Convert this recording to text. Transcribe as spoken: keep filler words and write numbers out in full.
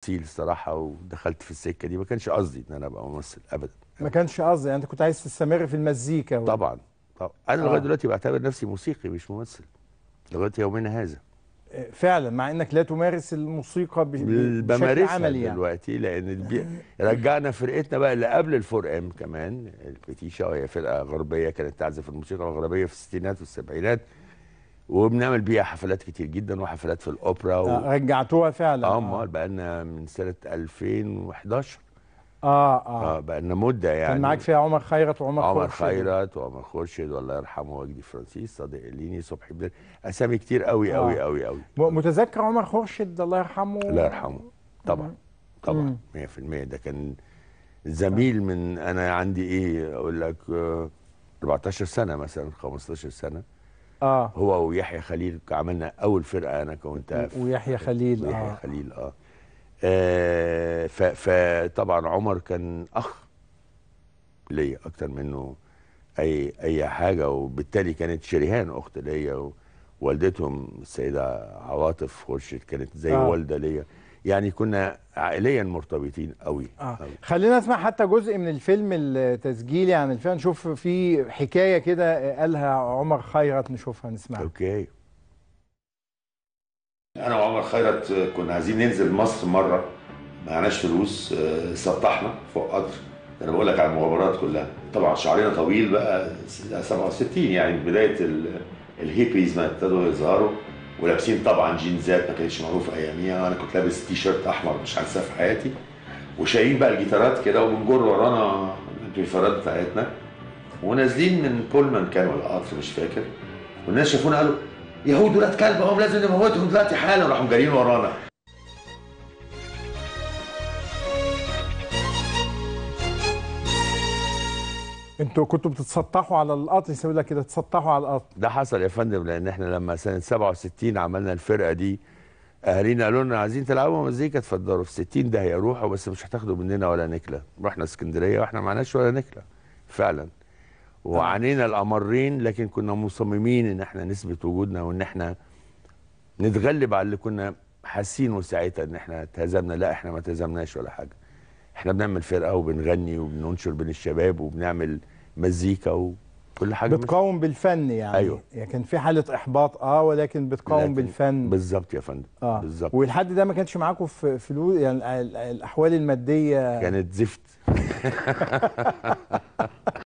تمثيل الصراحه، ودخلت في السكه دي. ما كانش قصدي ان انا ابقى ممثل ابدا. ما كانش قصدي يعني، انت كنت عايز تستمر في المزيكا و... طبعا طبعا. انا آه. لغايه دلوقتي بعتبر نفسي موسيقي مش ممثل لغايه يومنا هذا. فعلا، مع انك لا تمارس الموسيقى ب... ب... بشكل بمارسها عملي يعني. دلوقتي، لان البي... رجعنا فرقتنا بقى اللي قبل الفور ام كمان، الفتيشه، وهي فرقه غربيه كانت تعزف الموسيقى الغربيه في الستينات والسبعينات، وبنعمل بيها حفلات كتير جدا وحفلات في الاوبرا و... آه رجعتوها فعلا. اه اه امال بقى لنا من سنه ألفين وحداشر. اه اه, اه بقى لنا مده يعني. كان معاك فيها عمر خيرت وعمر عمر خورشيد. خيرت وعمر خورشيد والله يرحمه، وجدي فرانسيس، صادق الليني، صبحي بدر، اسامي كتير قوي آه. قوي قوي قوي. م- متذكر عمر خورشيد الله يرحمه؟ الله يرحمه طبعا طبعا مية في المية. ده كان زميل من انا عندي ايه اقول لك آه، أربعتاشر سنه مثلا، خمستاشر سنه. اه هو ويحيى خليل عملنا اول فرقه انا كونتها. ويحيى خليل. ويحيى اه خليل اه, آه ف- فطبعا عمر كان اخ ليا اكتر منه اي اي حاجه، وبالتالي كانت شريهان اخت ليا، ووالدتهم السيده عواطف خورشيد كانت زي آه. والده ليا. يعني كنا عائليا مرتبطين قوي اه قوي. خلينا نسمع حتى جزء من الفيلم التسجيلي عن الفيلم، نشوف في حكايه كده قالها عمر خيرت، نشوفها نسمعها. اوكي. انا وعمر خيرت كنا عايزين ننزل مصر مره، معناش فلوس، آه، سطحنا فوق قطر. انا بقول لك على المغامرات كلها. طبعا شعرنا طويل بقى، سبعة وستين يعني بدايه ال- الهيبيز ما ابتدوا يظهروا، ولابسين طبعا جينزات ما كانتش معروفه اياميها. انا كنت لابس تي شيرت احمر مش هنساه في حياتي، وشايلين بقى الجيتارات كده، وبنجر ورانا الجيتارات بتاعتنا، ونازلين من بولمان كان ولا قطر مش فاكر، والناس شافونا قالوا يهود ولاد كلب هم لازم نموتهم دلوقتي حالا، راحوا جارين ورانا. انتوا كنتوا بتتسطحوا على القطر، يسوي لك كده تسطحوا على القطر؟ ده حصل يا فندم، لان احنا لما سنه سبعة وستين عملنا الفرقه دي، اهالينا قالوا لنا عايزين تلعبوا مزيكا اتفضلوا، في ستين ده هيروحوا بس مش هتاخدوا مننا ولا نكله. رحنا اسكندريه واحنا معناش ولا نكله فعلا، وعانينا الامرين، لكن كنا مصممين ان احنا نثبت وجودنا، وان احنا نتغلب على اللي كنا حاسينه ساعتها ان احنا اتهزمنا. لا احنا ما اتهزمناش ولا حاجه. احنا بنعمل فرقه وبنغني وبننشر بين الشباب وبنعمل مزيكا وكل حاجه. بتقاوم بالفن يعني. أيوه. يعني كان في حاله احباط اه ولكن بتقاوم لكن بالفن. بالظبط يا فندم. اه بالظبط. والحد ده ما كانش معاكم في فلوس يعني، ال- ال- الاحوال الماديه كانت زفت.